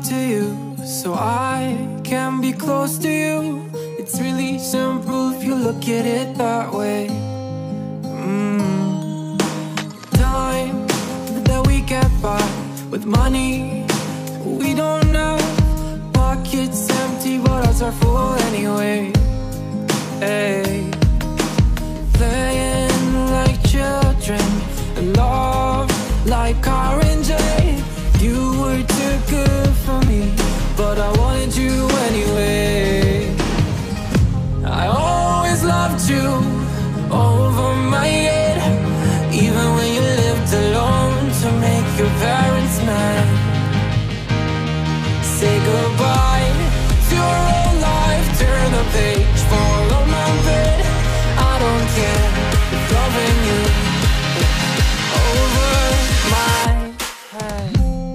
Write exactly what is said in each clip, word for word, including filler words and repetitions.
to you so I can be close to you. It's really simple if you look at it that way. mm. Time that we get by with money we don't know. Pockets empty but ours are full anyway. Hey. Playing like children and love like R and J. You were too good for me, but I wanted you anyway. I always loved you over my head, even when you lived alone to make your parents mad. Say goodbye to your old life, turn the page, follow my bed. I don't care if loving you over my head.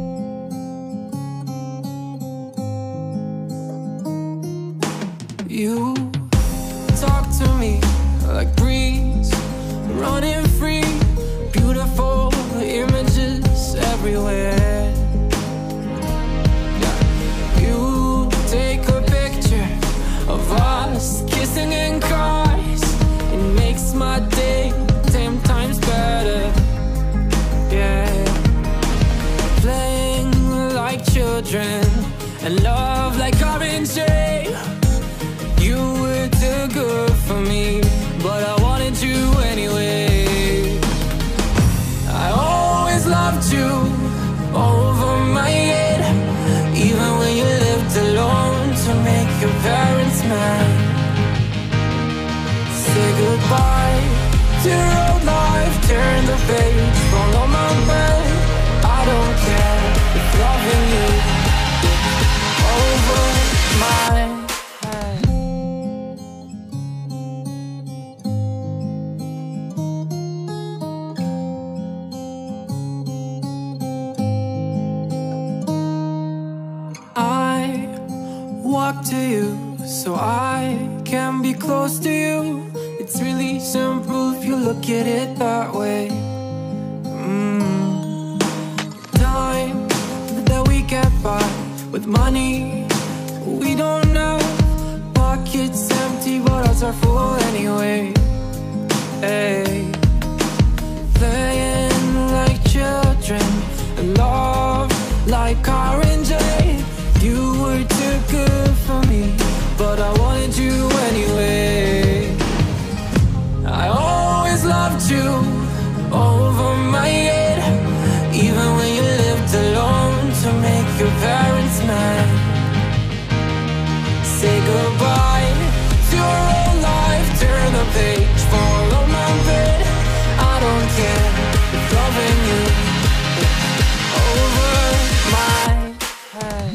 You talk to me like breeze, running free, beautiful images everywhere. Yeah. You take a picture of us kissing in cars, it makes my day ten times better. Yeah. Playing like children and love like R and J. You were too good for me, but I wanted you anyway. I always loved you over my head, even when you lived alone to make your parents mad. Say goodbye to your old life, turn the page, follow my bed. I don't care if loving you over my head. Walk to you so I can be close to you. It's really simple if you look at it that way. mm. Time that we get by with money we don't know. Pockets empty but ours are full anyway. Hey. Playing like children and love like R and J. You were too good for me, but I wanted you anyway. I always loved you over my head, even when you lived alone to make your parents mad. Say goodbye to your old life, turn the page, follow my bed. I don't care if loving you over my head.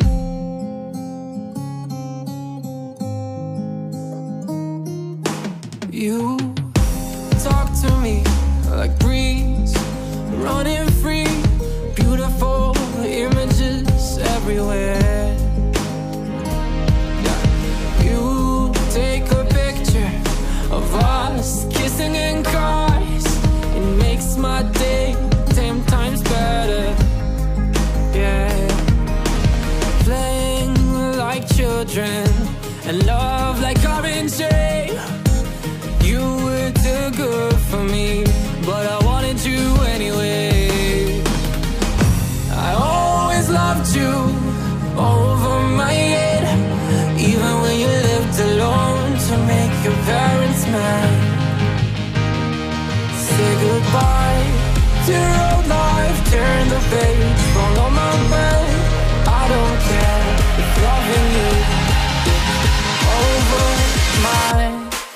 You talk to me like breeze, running free, beautiful images everywhere. Yeah. You take a picture of us kissing in cars, it makes my day ten times better. Yeah. Playing like children and love like R and J. You were too good for me, but I wanted you anyway. I always loved you over my head, even when you lived alone to make your parents mad. Say goodbye to your old life, turn the page, follow my bed. I don't care if loving you over my head.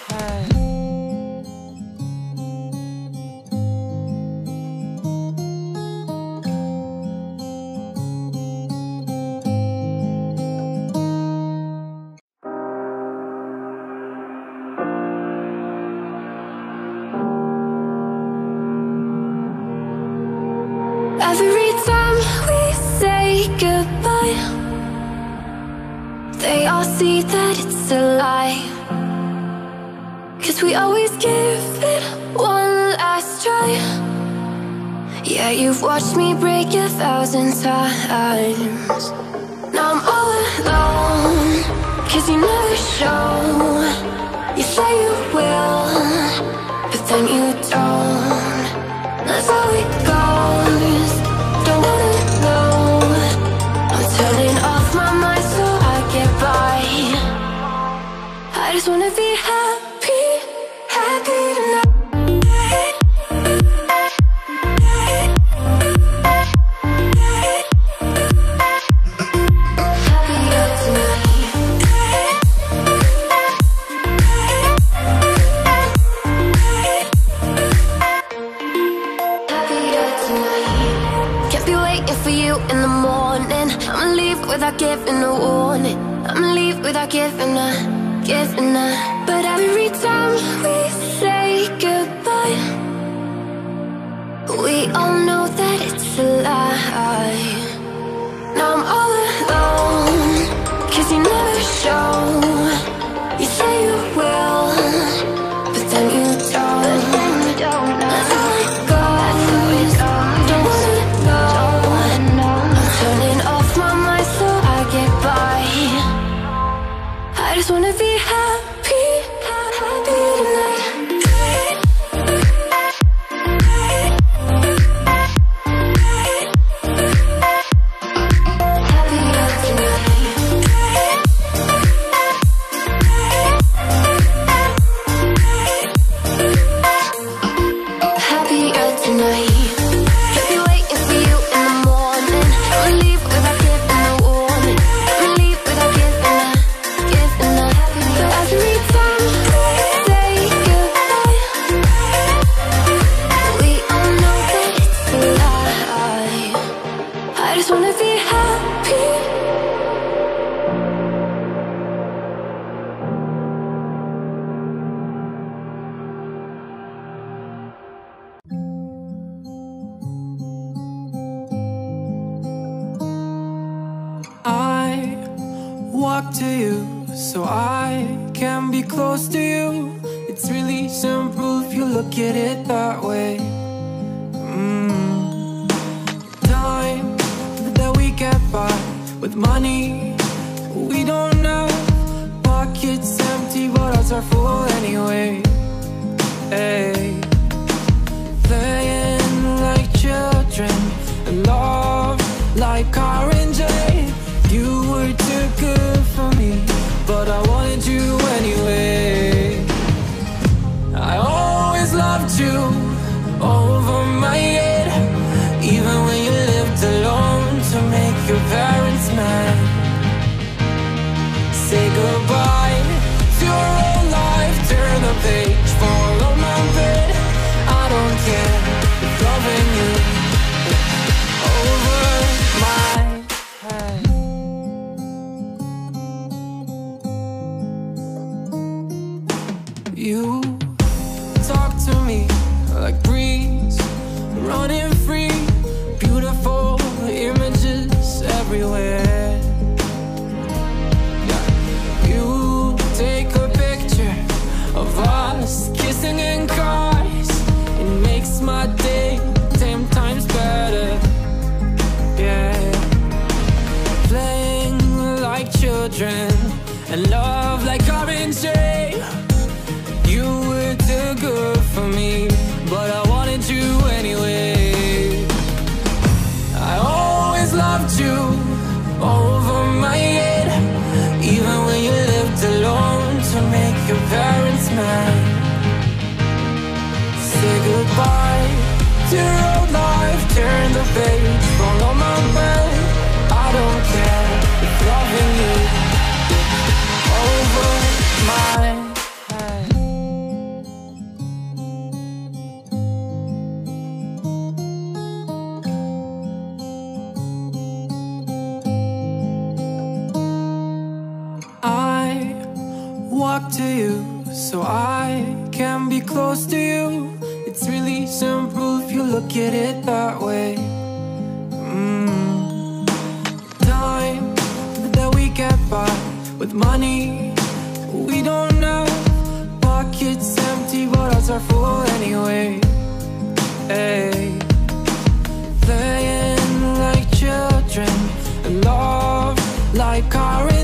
Every time we say goodbye, they all see that it's a lie. 'Cause we always give it one last try. Yeah, you've watched me break a thousand times. Now alone, 'cause you never show. You say you will, but then you don't. That's how it goes. Don't wanna know. I'm turning off my mind so I get by. I just wanna be happy, happy tonight. Without giving a warning, I'ma leave without giving a, giving a. But every time we say goodbye, we all know that it's a lie. Now I'm all alone, 'cause you never show. You say you will, but then you don't. That's how it goes. Don't wanna know. I'm turning off my mind so I get by. I just wanna be happy, happy tonight. Walk to you so I can be close to you. It's really simple if you look at it that way. mm. Time that we get by with money we don't know. Pockets empty but hearts are full anyway. Hey. Playing like children and love like R and J. You were too good for me, but I wanted you anyway. I always loved you over my head, even when you lived alone to make your parents mad. Say goodbye to your old life, turn the page, follow my bed. I don't care if loving you over my head. You talk to me like breeze, running free, beautiful images everywhere. Yeah. You take a picture of us kissing in cars, it makes my day ten times better. Yeah. Playing like children and love like R and J. You were too good for me, but I wanted you anyway. I always loved you over my head, even when you lived alone to make your parents mad. Say goodbye to your old life, turn the page, follow my bed. I don't care if loving you over my head. Walk to you so I can be close to you. It's really simple if you look at it that way. mm. Time that we get by with money we don't know. Pockets empty but hearts are full anyway. Hey. Playing like children and love like our